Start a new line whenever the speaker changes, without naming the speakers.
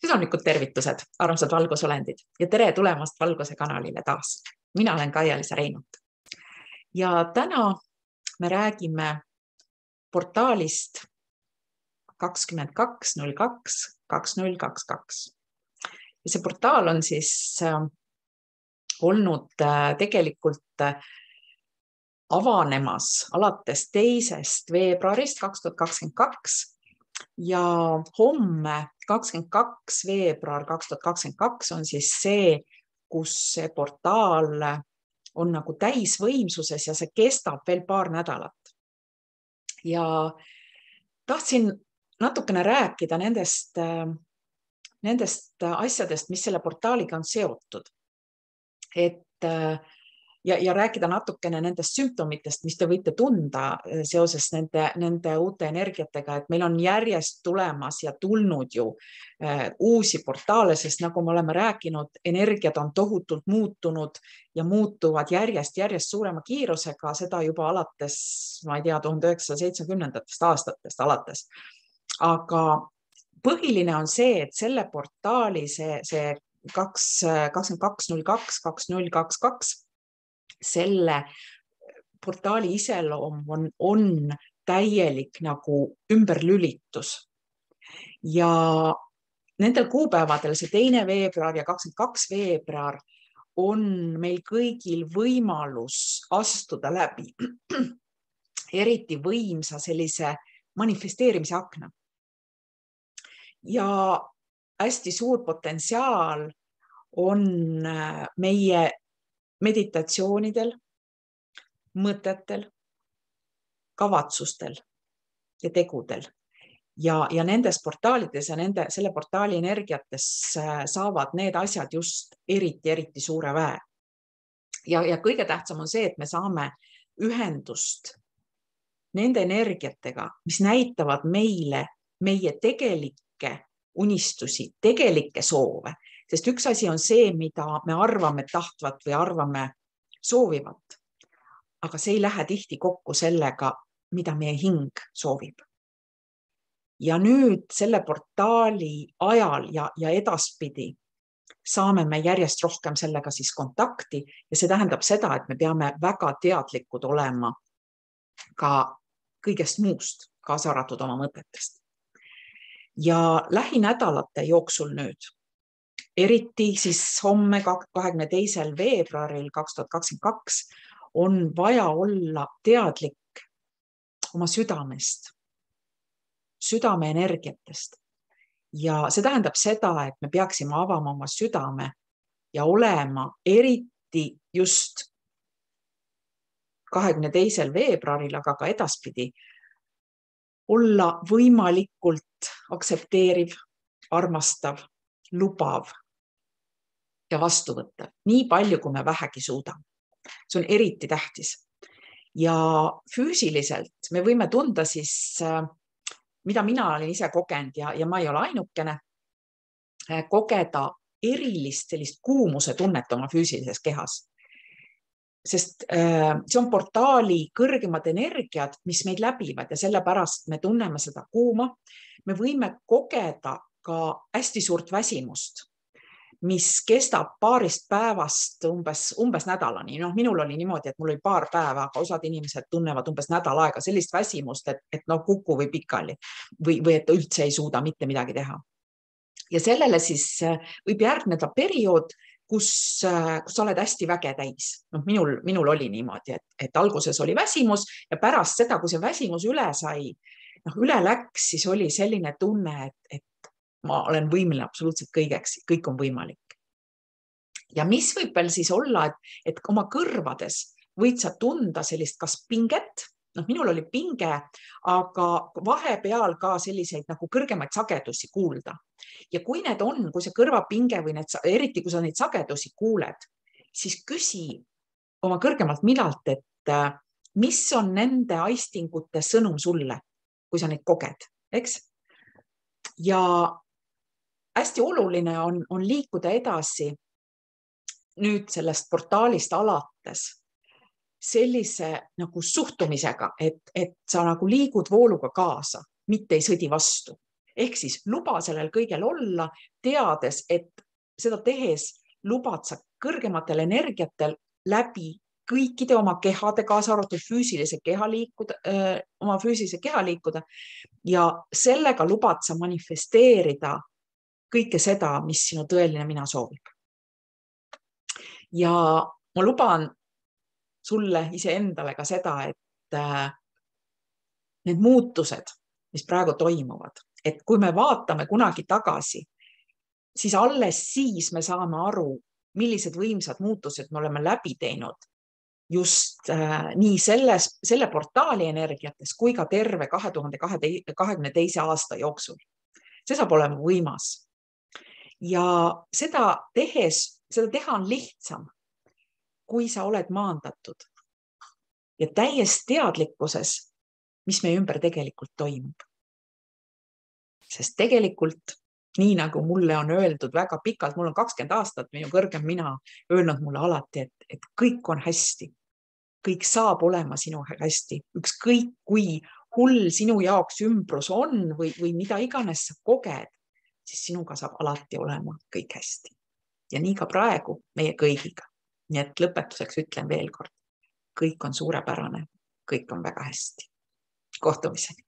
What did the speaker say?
Südamlikud tervitused, armsad valgusolendid ja tere tulemast Valguse kanalile taas. Mina olen Kaia-Liisa Reinut. Ja täna me räägime portaalist 22.02.2022. Ja see portaal on siis olnud tegelikult avanemas alates 2. veebruarist 2022 ja homme 22. veebruar 2022 on siis see, kus see portaal on nagu täisvõimsuses ja see kestab veel paar nädalat. Ja tahtsin natukene rääkida nendest asjadest, mis selle portaaliga on seotud. Ja rääkida natukene nendest sümptomitest, mis te võite tunda seoses nende uute energiatega, et meil on järjest tulemas ja tulnud ju uusi portaale, sest nagu me oleme rääkinud, energiad on tohutult muutunud ja muutuvad järjest suurema kiirusega, seda juba alates, ma ei tea, 1970. aastatest alates. Aga põhiline on see, et selle portaali see 22.02.2022 selle portaali iseloom on täielik nagu ümberlülitus. Ja nendel kuupäevadel, see 2. veebruar ja 22. veebruar, on meil kõigil võimalus astuda läbi eriti võimsa sellise manifesteerimise akna. Ja hästi suur potentsiaal on meie meditatsioonidel, mõtetel, kavatsustel ja tegudel. Ja nendes portaalides ja selle portaali energiates saavad need asjad just eriti suure väe. Ja kõige tähtsam on see, et me saame ühendust nende energiatega, mis näitavad meile meie tegelikke unistusi, tegelikke soove. Sest üks asi on see, mida me arvame tahtvat või arvame soovivat, aga see ei lähe tihti kokku sellega, mida meie hing soovib. Ja nüüd selle portaali ajal ja edaspidi saame me järjest rohkem sellega siis kontakti ja see tähendab seda, et me peame väga teadlikud olema ka kõigest muust, kaasa arvatud oma mõtetest. Ja lähinädalate jooksul nüüd, eriti siis homme 22. veebruaril 2022 on vaja olla teadlik oma südamest, südame energiatest. Ja see tähendab seda, et me peaksime avama oma südame ja olema eriti just 22. veebruaril, aga ka edaspidi, olla võimalikult aktsepteeriv, armastav, lubav ja vastuvõttav, nii palju, kui me vähegi suudame. See on eriti tähtis. Ja füüsiliselt me võime tunda siis, mida mina olen ise kogenud ja ma ei ole ainukene, kogeda erilist sellist kuumuse tunnet oma füüsilises kehas. Sest see on portaali kõrgemad energiad, mis meid läbivad ja sellepärast me tunneme seda kuuma. Me võime kogeda ka hästi suurt väsimust, mis kestab paarist päevast umbes nädalani. Minul oli niimoodi, et mul oli paar päeva, aga osad inimesed tunnevad umbes nädal aega sellist väsimust, et kuku või pikali või et üldse ei suuda mitte midagi teha. Ja sellele siis võib järgneda periood, kus sa oled hästi väge täis. Minul oli niimoodi, et alguses oli väsimus ja pärast seda, kui see väsimus üle läks, siis oli selline tunne, et ma olen võimeline absoluutselt kõigeks, kõik on võimalik. Ja mis võib veel siis olla, et oma kõrvades võid sa tunda sellist kas pinget, minul oli pinge, aga vahepeal ka selliseid nagu kõrgemaid sagedusi kuulda. Ja kui need on, kui see kõrvapinge või eriti kui sa neid sagedusi kuuled, siis küsi oma kõrgemalt millalt, et mis on nende aistingute sõnum sulle, kui sa neid koged, eks? Ja hästi oluline on liikuda edasi nüüd sellest portaalist alates sellise nagu suhtumisega, et sa nagu liigud vooluga kaasa, mitte ei sõdi vastu. Ehk siis luba sellel kõigel olla, teades, et seda tehes lubad sa kõrgematel energiatel läbi kõikide oma kehade, kaasa arvatud oma füüsilise keha liikuda ja sellega lubad sa manifesteerida kõike seda, mis sinu tõeline mina soovib. Ja ma luban sulle iseendale ka seda, et need muutused, mis praegu toimuvad, et kui me vaatame kunagi tagasi, siis alles siis me saame aru, millised võimsad muutused me oleme läbi teinud just nii selle portaali energiates kui ka terve 2022. aasta jooksul. See saab olema võimas. Ja seda teha on lihtsam, kui sa oled maandatud ja täies teadlikkuses, mis meie ümber tegelikult toimub. Sest tegelikult, nii nagu mulle on öeldud väga pikalt, mul on 20 aastat, minu kõrgem mina öelnud mulle alati, et kõik on hästi. Kõik saab olema sinu hästi. Ükskõik kui hull sinu jaoks ümbrus on või mida iganes sa koged, siis sinuga saab alati olema kõik hästi. Ja nii ka praegu meie kõigiga. Nii et lõpetuseks ütlen veel kord, kõik on suurepärane, kõik on väga hästi. Kohtumiseni.